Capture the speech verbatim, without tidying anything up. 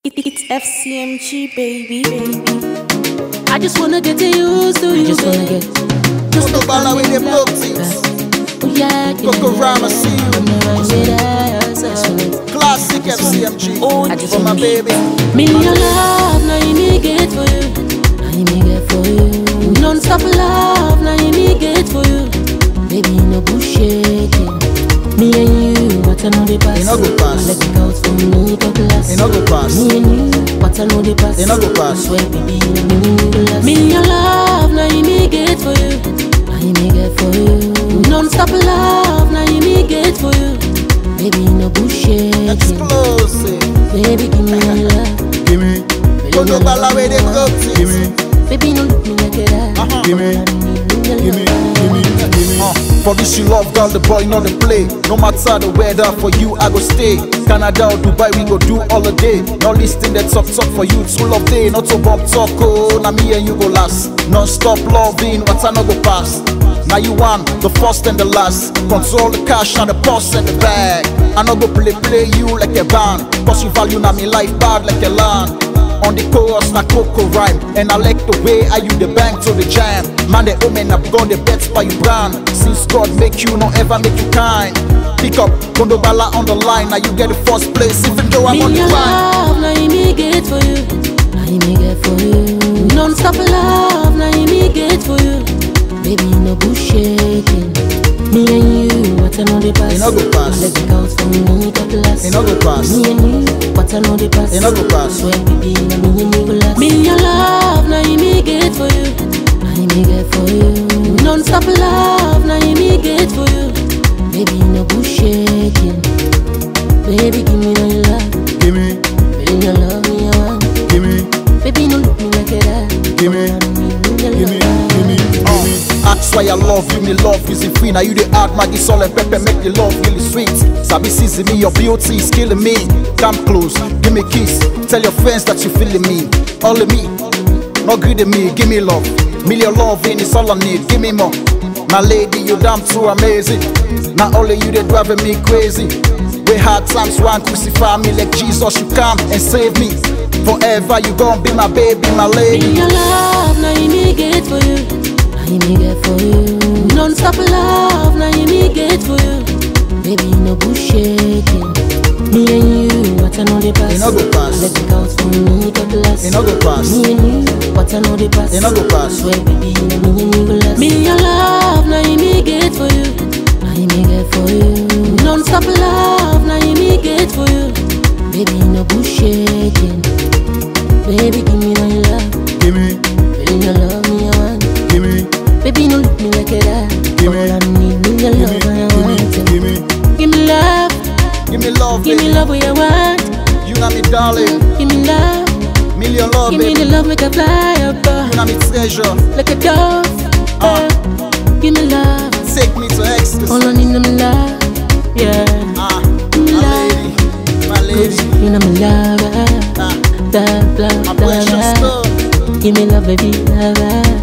It's F C M G, baby, baby. I just wanna get used to you, just wanna get. Just to ball with the blood things. Oh yeah, Coco Rama, see you. Classic F C M G. Oh, for my baby. Me your love, now you me get for you. Now you me get for you. Non-stop love, now you me get for you. Baby, no bullshit. Me and you, what I know the past. You know go pass. Let it out for me, go glass. You know go pass. Me and you, what I know the past. You know go pass. Swear, baby, no me glass. Me your love, now you me get for you. Now you me get for you. Non-stop love, now you me get for you. Baby, no bullshit. Explosive. Baby, give me your love. Give me. Go to ball with the blood things. Give me. Baby, no look me like that. Uh-huh. Give me. Give me. Give me. Give me. Uh, for this you love, girl, the boy not the play. No matter the weather, for you I go stay. Canada or Dubai, we go do all the day. Not listing the top top for you, full of day. Not to bump talk, oh, now me and you go last. Non-stop loving, what I no go past. Now you want the first and the last. Control the cash and the purse and the bag. I no go play play you like a band. Cause you value now me life bad like a land. On the chorus na Coco rhyme. And I like the way I use the bank to the jam. Man the omen I've got the bets by you brand. Since God make you, no ever make you kind. Pick up, Kondo Bala on the line. Now you get the first place even though I'm me on the love, now you me get for you. Now you me get for you. Non-stop love, now you me get for you. Baby, no bullshit. Me and you, what I know the past. You know go pass. Let it out for me, go glass. You know go pass. Me and you, what I know the past. You know go pass. Swear, baby, now me and you go last. Me your love, now you me get for you. Now you me get for you. Non-stop love, now you me get for you. Baby, no bullshit. Baby, give me your love. Give me. Baby, your love me, I want. Give me. Baby, no look me like that. Give me. Give me. Give me. Uh. That's why I love you, me love is in free. Now you the add Maggie, salt and pepper, make the love really sweet. Sabi season me, your beauty is killing me. Come close, give me a kiss. Tell your friends that you feeling me. All of me, not greedy me, give me love. Million love in it's all I need, give me more. My lady, you damn too amazing. Not only you they driving me crazy. We hard times, one crucify me like Jesus, you come and save me. Forever you gon' be my baby, my lady. Me your love, now you me get for you. Now you me get for you. Non-stop love, now you me get for you. Baby, no bullshit. Me and you, what I know the past. You know go pass. Let it out for me, go glass. You know go pass. Me and you, what I know the past. You know go pass. Swear, baby, now me and you go last. Me your love, now you me get for you. Now you me get for you. Non-stop love, now you me get for you. Baby, no bullshit. Baby, give me your love. Give me. Baby, your love me, I want. Give me. Baby, no look me like that. Give me. All I need is your love, I want. Give me. Give me love. Give me love, Give baby. me love, what you want. You know me, darling. Give me love. Million love, Give baby. me the love, make a fly above. You know me, treasure. Like a dove. Uh. Give me love. Take me to ecstasy. All I need is my love. Yeah. Ah, Give me my love. lady, my lady. You know me love. Ah, Love, love, my love, precious love. love. Give me love, baby. Love.